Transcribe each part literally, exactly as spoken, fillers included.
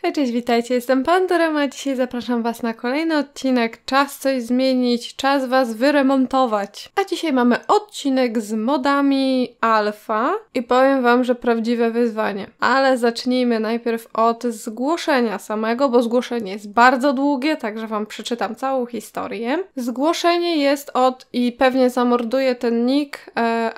Hej, cześć, witajcie, jestem Pandora, a dzisiaj zapraszam was na kolejny odcinek Czas coś zmienić, czas was wyremontować. A dzisiaj mamy odcinek z modami alfa i powiem wam, że prawdziwe wyzwanie. Ale zacznijmy najpierw od zgłoszenia samego, bo zgłoszenie jest bardzo długie, także wam przeczytam całą historię. Zgłoszenie jest od, i pewnie zamorduje ten nick, e,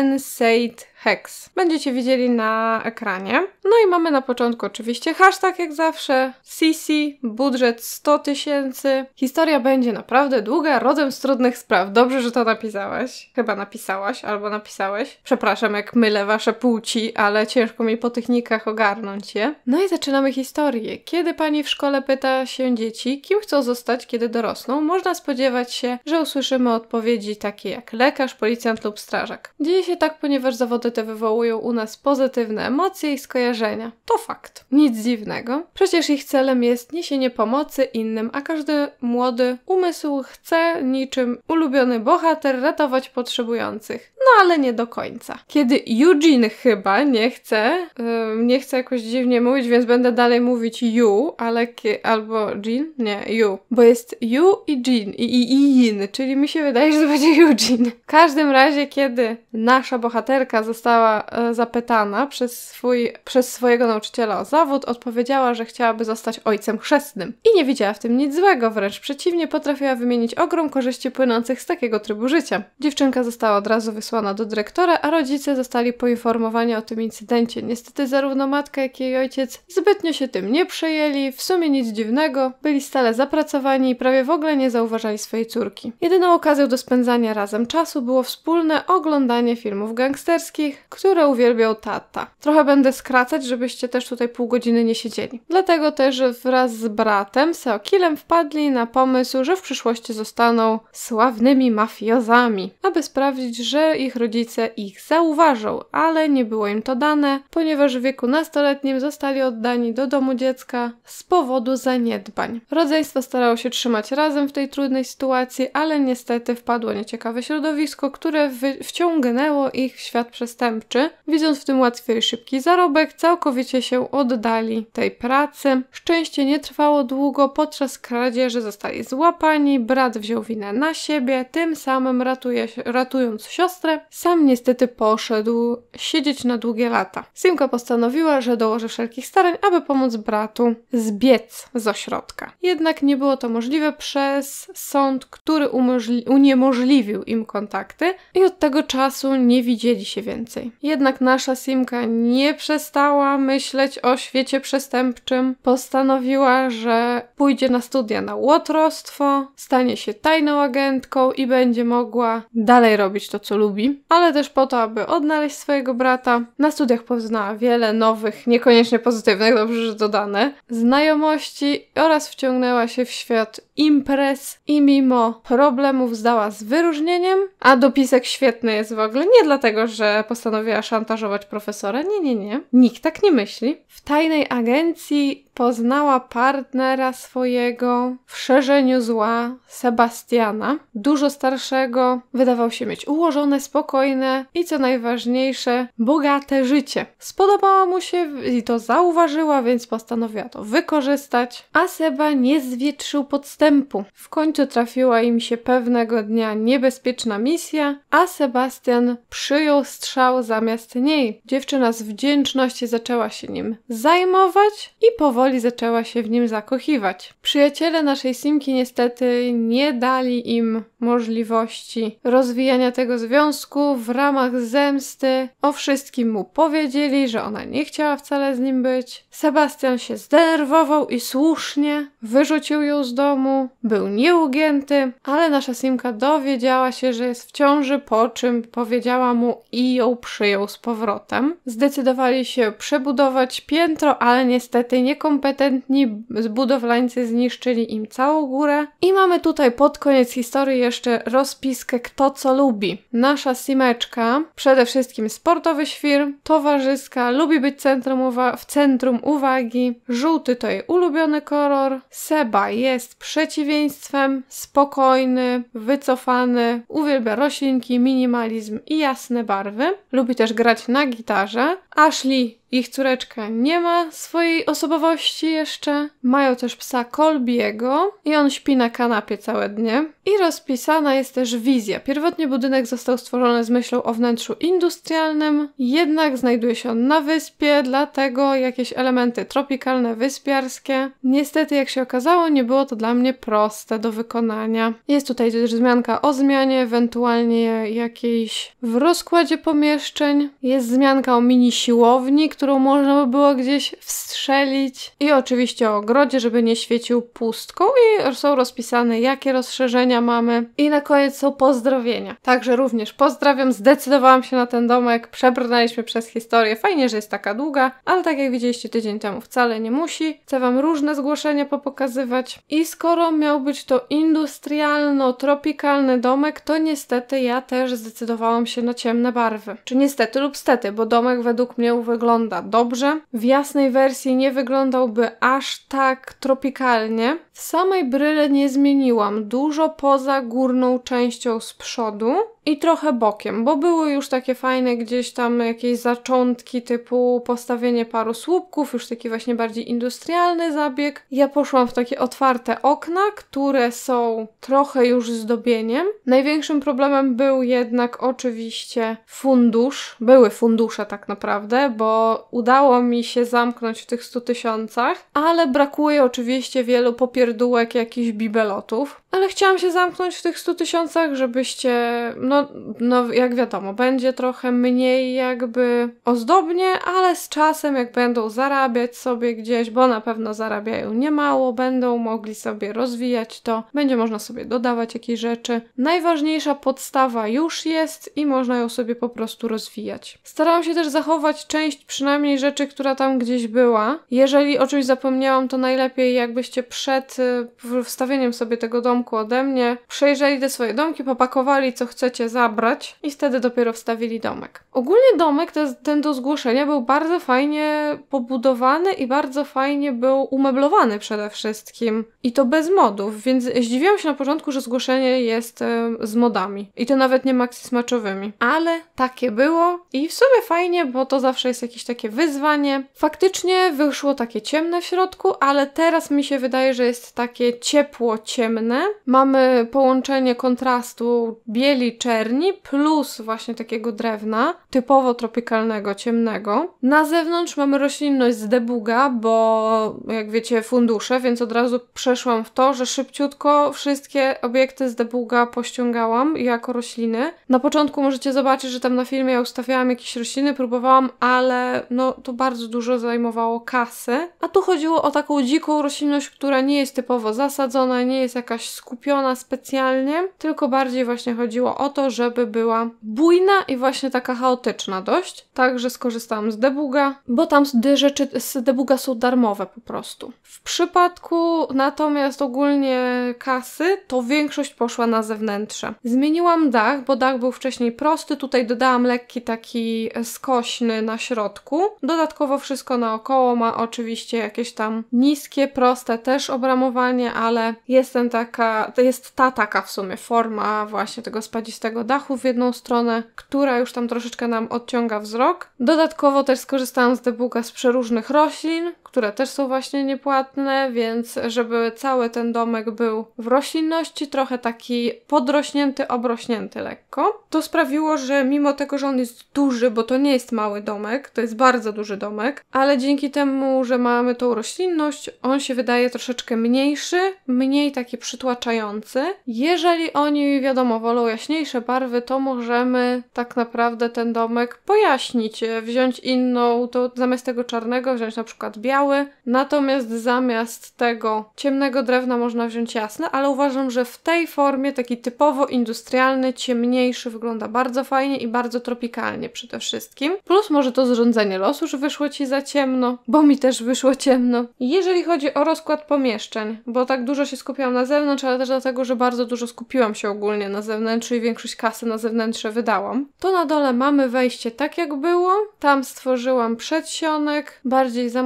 Aenseid Hex. Będziecie widzieli na ekranie. No i mamy na początku oczywiście hashtag jak zawsze, C C, budżet sto tysięcy. Historia będzie naprawdę długa, rodem z trudnych spraw. Dobrze, że to napisałaś. Chyba napisałaś albo napisałeś. Przepraszam, jak mylę wasze płci, ale ciężko mi po tych nikach ogarnąć je. No i zaczynamy historię. Kiedy pani w szkole pyta się dzieci, kim chcą zostać, kiedy dorosną, można spodziewać się, że usłyszymy odpowiedzi takie jak lekarz, policjant lub strażak. Dzieje się tak, ponieważ zawody te wywołują u nas pozytywne emocje i skojarzenia. To fakt. Nic dziwnego. Przecież ich celem jest niesienie pomocy innym, a każdy młody umysł chce, niczym ulubiony bohater, ratować potrzebujących. No ale nie do końca. Kiedy Eugene chyba nie chce, yy, nie chce jakoś dziwnie mówić, więc będę dalej mówić you, ale kie- albo Jean? Nie, you. Bo jest you i Jean i, i, i Yin, czyli mi się wydaje, że to będzie Eugene. W każdym razie, kiedy nasza bohaterka została e, zapytana przez, swój, przez swojego nauczyciela o zawód, odpowiedziała, że chciałaby zostać ojcem chrzestnym. I nie widziała w tym nic złego, wręcz przeciwnie, potrafiła wymienić ogrom korzyści płynących z takiego trybu życia. Dziewczynka została od razu wysłana do dyrektora, a rodzice zostali poinformowani o tym incydencie. Niestety zarówno matka, jak i jej ojciec zbytnio się tym nie przejęli, w sumie nic dziwnego, byli stale zapracowani i prawie w ogóle nie zauważali swojej córki. Jedyną okazją do spędzania razem czasu było wspólne oglądanie filmów gangsterskich, które uwielbiał tata. Trochę będę skracać, żebyście też tutaj pół godziny nie siedzieli. Dlatego też wraz z bratem Seokilem wpadli na pomysł, że w przyszłości zostaną sławnymi mafiozami, aby sprawdzić, że ich rodzice ich zauważą, ale nie było im to dane, ponieważ w wieku nastoletnim zostali oddani do domu dziecka z powodu zaniedbań. Rodzeństwo starało się trzymać razem w tej trudnej sytuacji, ale niestety wpadło nieciekawe środowisko, które wy- wciągnęło ich w świat przestępczy. Widząc w tym łatwy i szybki zarobek, całkowicie się oddali tej pracy. Szczęście nie trwało długo, podczas kradzieży zostali złapani, brat wziął winę na siebie, tym samym ratuje, ratując siostrę. Sam niestety poszedł siedzieć na długie lata. Simka postanowiła, że dołoży wszelkich starań, aby pomóc bratu zbiec z ośrodka. Jednak nie było to możliwe przez sąd, który umożli- uniemożliwił im kontakty i od tego czasu nie widzieli się więcej. Jednak nasza Simka nie przestała myśleć o świecie przestępczym. Postanowiła, że pójdzie na studia na łotrostwo, stanie się tajną agentką i będzie mogła dalej robić to, co lubi, ale też po to, aby odnaleźć swojego brata. Na studiach poznała wiele nowych, niekoniecznie pozytywnych, dobrze, że dodane, znajomości oraz wciągnęła się w świat imprez i mimo problemów zdała z wyróżnieniem, a dopisek świetny jest w ogóle nie dlatego, że postanowiła szantażować profesora, nie, nie, nie. Nikt tak nie myśli. W tajnej agencji poznała partnera swojego w szerzeniu zła, Sebastiana. Dużo starszego, wydawał się mieć ułożone, spokojne i co najważniejsze, bogate życie. Spodobało mu się i to zauważyła, więc postanowiła to wykorzystać, a Seba nie zwietrzył podstępu. W końcu trafiła im się pewnego dnia niebezpieczna misja, a Sebastian przyjął strzał zamiast niej. Dziewczyna z wdzięczności zaczęła się nim zajmować i powoli zaczęła się w nim zakochiwać. Przyjaciele naszej Simki niestety nie dali im możliwości rozwijania tego związku. W ramach zemsty o wszystkim mu powiedzieli, że ona nie chciała wcale z nim być. Sebastian się zdenerwował i słusznie wyrzucił ją z domu. Był nieugięty, ale nasza Simka dowiedziała się, że jest w ciąży, po czym powiedziała mu i ją przyjął z powrotem. Zdecydowali się przebudować piętro, ale niestety niekompetentni budowlańcy zniszczyli im całą górę. I mamy tutaj pod koniec historii jeszcze rozpiskę kto co lubi. Nasza Simeczka, przede wszystkim sportowy świr, towarzyska, lubi być centrum uwa- w centrum uwagi, żółty to jej ulubiony kolor, Seba jest przeciwieństwem, spokojny, wycofany, uwielbia roślinki, minimalizm i jasne barwy, lubi też grać na gitarze, Ashley Ich córeczka nie ma swojej osobowości jeszcze. Mają też psa Colbiego i on śpi na kanapie całe dnie. I rozpisana jest też wizja. Pierwotnie budynek został stworzony z myślą o wnętrzu industrialnym, jednak znajduje się on na wyspie, dlatego jakieś elementy tropikalne, wyspiarskie. Niestety, jak się okazało, nie było to dla mnie proste do wykonania. Jest tutaj też wzmianka o zmianie, ewentualnie jakiejś w rozkładzie pomieszczeń. Jest wzmianka o mini siłowni, którą można by było gdzieś wstrzelić. I oczywiście o ogrodzie, żeby nie świecił pustką. I są rozpisane, jakie rozszerzenia mamy. I na koniec są pozdrowienia. Także również pozdrawiam, zdecydowałam się na ten domek, przebrnęliśmy przez historię. Fajnie, że jest taka długa, ale tak jak widzieliście tydzień temu, wcale nie musi. Chcę wam różne zgłoszenia popokazywać. I skoro miał być to industrialno-tropikalny domek, to niestety ja też zdecydowałam się na ciemne barwy. Czy niestety lub stety, bo domek według mnie wygląda dobrze. W jasnej wersji nie wyglądałby aż tak tropikalnie. W samej bryle nie zmieniłam. Dużo poza górną częścią z przodu i trochę bokiem, bo były już takie fajne gdzieś tam jakieś zaczątki typu postawienie paru słupków, już taki właśnie bardziej industrialny zabieg. Ja poszłam w takie otwarte okna, które są trochę już zdobieniem. Największym problemem był jednak oczywiście fundusz. Były fundusze tak naprawdę, bo udało mi się zamknąć w tych stu tysiącach, ale brakuje oczywiście wielu popierdółek, jakichś bibelotów. Ale chciałam się zamknąć w tych stu tysiącach, żebyście, no, no jak wiadomo, będzie trochę mniej jakby ozdobnie, ale z czasem jak będą zarabiać sobie gdzieś, bo na pewno zarabiają niemało, będą mogli sobie rozwijać to, będzie można sobie dodawać jakieś rzeczy. Najważniejsza podstawa już jest i można ją sobie po prostu rozwijać. Starałam się też zachować część przynajmniej rzeczy, która tam gdzieś była. Jeżeli o czymś zapomniałam, to najlepiej jakbyście przed y, wstawieniem sobie tego domku ode mnie przejrzeli te swoje domki, popakowali co chcecie zabrać i wtedy dopiero wstawili domek. Ogólnie domek te, ten do zgłoszenia był bardzo fajnie pobudowany i bardzo fajnie był umeblowany przede wszystkim. I to bez modów, więc zdziwiłam się na początku, że zgłoszenie jest e, z modami. I to nawet nie maxi smaczowymi. Ale takie było i w sumie fajnie, bo to zawsze jest jakieś takie wyzwanie. Faktycznie wyszło takie ciemne w środku, ale teraz mi się wydaje, że jest takie ciepło-ciemne. Mamy połączenie kontrastu bieli, czerni plus właśnie takiego drewna, typowo tropikalnego, ciemnego. Na zewnątrz mamy roślinność z debuga, bo jak wiecie fundusze, więc od razu przeszłam w to, że szybciutko wszystkie obiekty z debuga pościągałam jako rośliny. Na początku możecie zobaczyć, że tam na filmie ja ustawiałam jakieś rośliny, próbowałam, ale no to bardzo dużo zajmowało kasy. A tu chodziło o taką dziką roślinność, która nie jest typowo zasadzona, nie jest jakaś skupiona specjalnie, tylko bardziej właśnie chodziło o to, żeby była bujna i właśnie taka chaotyczna dość. Także skorzystałam z debuga, bo tam rzeczy z debuga są darmowe po prostu. W przypadku natomiast ogólnie kasy, to większość poszła na zewnętrze. Zmieniłam dach, bo dach był wcześniej prosty, tutaj dodałam lekki taki skośny na środku. Dodatkowo wszystko naokoło ma oczywiście jakieś tam niskie, proste też obramowanie, ale jestem taka, to jest ta taka w sumie forma właśnie tego spadzistego dachu w jedną stronę, która już tam troszeczkę nam odciąga wzrok. Dodatkowo też skorzystałam z debuga z przeróżnych roślin, które też są właśnie niepłatne, więc żeby cały ten domek był w roślinności, trochę taki podrośnięty, obrośnięty lekko. To sprawiło, że mimo tego, że on jest duży, bo to nie jest mały domek, to jest bardzo duży domek, ale dzięki temu, że mamy tą roślinność, on się wydaje troszeczkę mniejszy, mniej taki przytłaczający. Jeżeli oni, wiadomo, wolą jaśniejsze barwy, to możemy tak naprawdę ten domek pojaśnić, wziąć inną, to zamiast tego czarnego wziąć na przykład biały, natomiast zamiast tego ciemnego drewna można wziąć jasne, ale uważam, że w tej formie taki typowo industrialny, ciemniejszy wygląda bardzo fajnie i bardzo tropikalnie przede wszystkim. Plus może to zrządzenie losu, że wyszło ci za ciemno, bo mi też wyszło ciemno. Jeżeli chodzi o rozkład pomieszczeń, bo tak dużo się skupiłam na zewnątrz, ale też dlatego, że bardzo dużo skupiłam się ogólnie na zewnętrzu i większość kasy na zewnętrze wydałam, to na dole mamy wejście tak jak było. Tam stworzyłam przedsionek, bardziej zamknięty,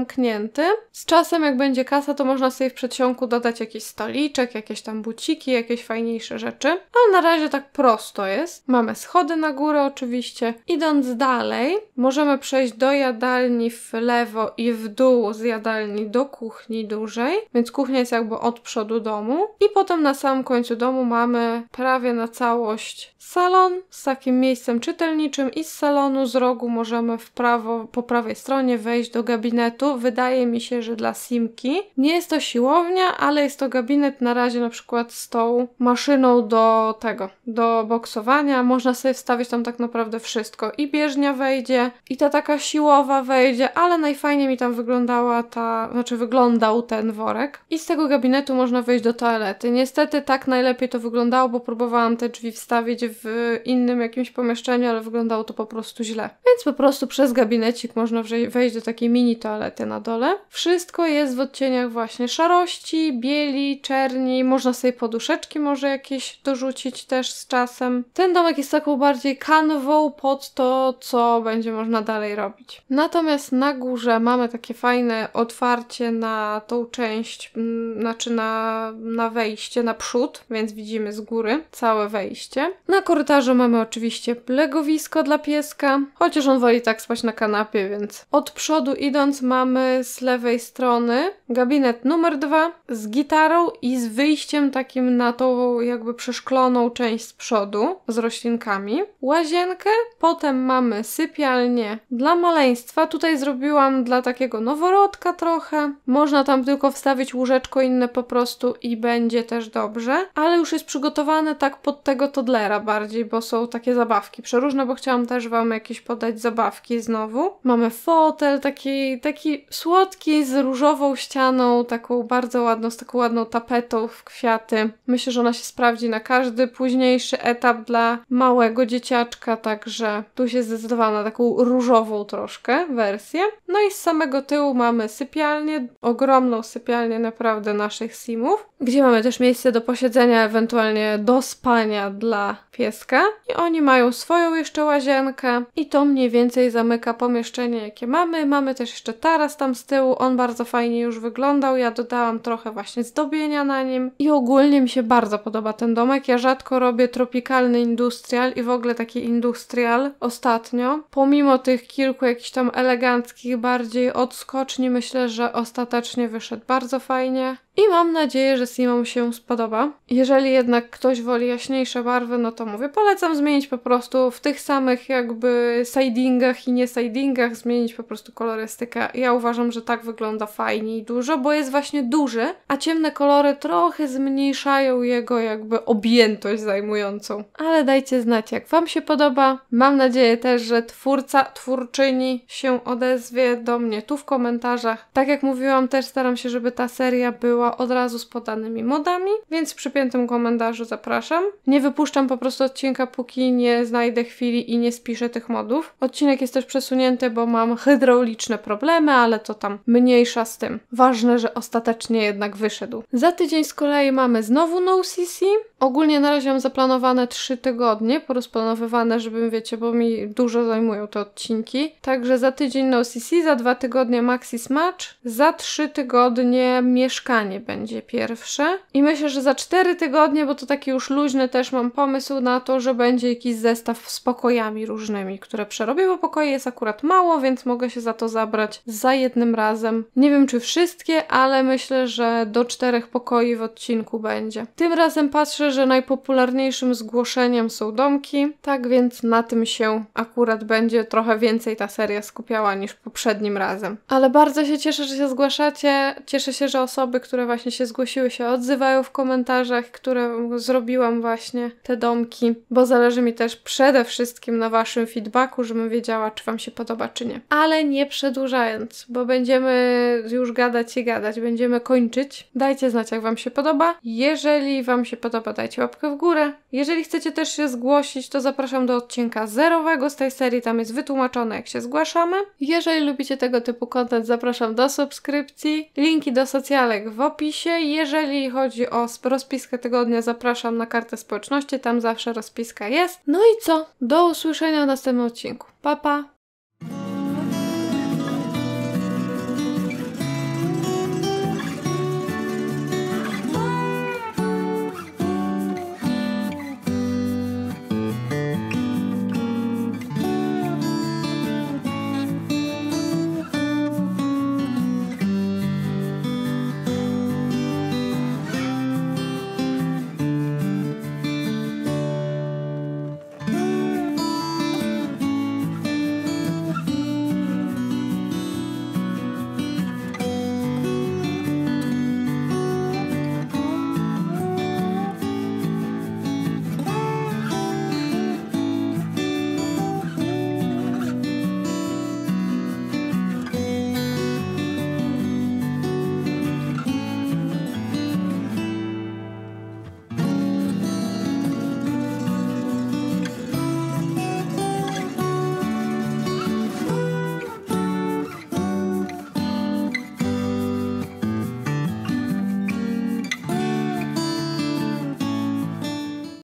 zajęty. Z czasem, jak będzie kasa, to można sobie w przedsionku dodać jakiś stoliczek, jakieś tam buciki, jakieś fajniejsze rzeczy. Ale na razie tak prosto jest. Mamy schody na górę oczywiście. Idąc dalej, możemy przejść do jadalni w lewo i w dół z jadalni do kuchni dużej. Więc kuchnia jest jakby od przodu domu. I potem na samym końcu domu mamy prawie na całość salon z takim miejscem czytelniczym i z salonu z rogu możemy w prawo, po prawej stronie wejść do gabinetu. Wydaje mi się, że dla Simki. Nie jest to siłownia, ale jest to gabinet na razie na przykład z tą maszyną do tego, do boksowania. Można sobie wstawić tam tak naprawdę wszystko. I bieżnia wejdzie, i ta taka siłowa wejdzie, ale najfajniej mi tam wyglądała ta, znaczy wyglądał ten worek. I z tego gabinetu można wejść do toalety. Niestety tak najlepiej to wyglądało, bo próbowałam te drzwi wstawić w innym jakimś pomieszczeniu, ale wyglądało to po prostu źle. Więc po prostu przez gabinecik można wejść do takiej mini toalety na dole. Wszystko jest w odcieniach właśnie szarości, bieli, czerni. Można sobie poduszeczki może jakieś dorzucić też z czasem. Ten domek jest taką bardziej kanwą pod to, co będzie można dalej robić. Natomiast na górze mamy takie fajne otwarcie na tą część, m, znaczy na, na wejście, na przód, więc widzimy z góry całe wejście. Na korytarzu mamy oczywiście legowisko dla pieska, chociaż on woli tak spać na kanapie, więc od przodu idąc mamy z lewej strony gabinet numer dwa z gitarą i z wyjściem takim na tą jakby przeszkloną część z przodu z roślinkami. Łazienkę, potem mamy sypialnię dla maleństwa. Tutaj zrobiłam dla takiego noworodka trochę. Można tam tylko wstawić łóżeczko inne po prostu i będzie też dobrze, ale już jest przygotowane tak pod tego toddlera bardziej, bo są takie zabawki przeróżne, bo chciałam też wam jakieś podać zabawki znowu. Mamy fotel taki, taki słodki z różową ścianą, taką bardzo ładną, z taką ładną tapetą w kwiaty. Myślę, że ona się sprawdzi na każdy późniejszy etap dla małego dzieciaczka, także tu się zdecydowałam na taką różową troszkę wersję. No i z samego tyłu mamy sypialnię, ogromną sypialnię naprawdę naszych simów, gdzie mamy też miejsce do posiedzenia, ewentualnie do spania dla pieska. I oni mają swoją jeszcze łazienkę i to mniej więcej zamyka pomieszczenie, jakie mamy. Mamy też jeszcze taras tam z tyłu, on bardzo fajnie już wyglądał, ja dodałam trochę właśnie zdobienia na nim i ogólnie mi się bardzo podoba ten domek. Ja rzadko robię tropikalny industrial i w ogóle taki industrial ostatnio. Pomimo tych kilku jakichś tam eleganckich bardziej odskoczni, myślę, że ostatecznie wyszedł bardzo fajnie. I mam nadzieję, że Simom się spodoba. Jeżeli jednak ktoś woli jaśniejsze barwy, no to mówię, polecam zmienić po prostu w tych samych jakby sidingach i nie sidingach, zmienić po prostu kolorystykę. Ja uważam, że tak wygląda fajniej dużo, bo jest właśnie duży, a ciemne kolory trochę zmniejszają jego jakby objętość zajmującą. Ale dajcie znać, jak wam się podoba. Mam nadzieję też, że twórca, twórczyni się odezwie do mnie tu w komentarzach. Tak jak mówiłam, też staram się, żeby ta seria była od razu z podanymi modami, więc w przypiętym komentarzu zapraszam. Nie wypuszczam po prostu odcinka, póki nie znajdę chwili i nie spiszę tych modów. Odcinek jest też przesunięty, bo mam hydrauliczne problemy, ale to tam mniejsza z tym. Ważne, że ostatecznie jednak wyszedł. Za tydzień z kolei mamy znowu No C C. Ogólnie na razie mam zaplanowane trzy tygodnie, porozplanowywane, żebym, wiecie, bo mi dużo zajmują te odcinki. Także za tydzień No C C, za dwa tygodnie Maxi Smatch, za trzy tygodnie Mieszkanie będzie pierwsze. I myślę, że za cztery tygodnie, bo to taki już luźny też mam pomysł na to, że będzie jakiś zestaw z pokojami różnymi, które przerobię, bo pokoi jest akurat mało, więc mogę się za to zabrać za jednym razem. Nie wiem, czy wszystkie, ale myślę, że do czterech pokoi w odcinku będzie. Tym razem patrzę, że najpopularniejszym zgłoszeniem są domki, tak więc na tym się akurat będzie trochę więcej ta seria skupiała niż poprzednim razem. Ale bardzo się cieszę, że się zgłaszacie. Cieszę się, że osoby, które właśnie się zgłosiły, się odzywają w komentarzach, które zrobiłam właśnie te domki, bo zależy mi też przede wszystkim na waszym feedbacku, żebym wiedziała, czy wam się podoba, czy nie. Ale nie przedłużając, bo będziemy już gadać i gadać, będziemy kończyć. Dajcie znać, jak wam się podoba. Jeżeli wam się podoba, dajcie łapkę w górę. Jeżeli chcecie też się zgłosić, to zapraszam do odcinka zerowego z tej serii, tam jest wytłumaczone, jak się zgłaszamy. Jeżeli lubicie tego typu content, zapraszam do subskrypcji. Linki do socjalek w opisie. Jeżeli chodzi o rozpiskę tygodnia, zapraszam na kartę społeczności, tam zawsze rozpiska jest. No i co? Do usłyszenia w następnym odcinku. Pa, pa!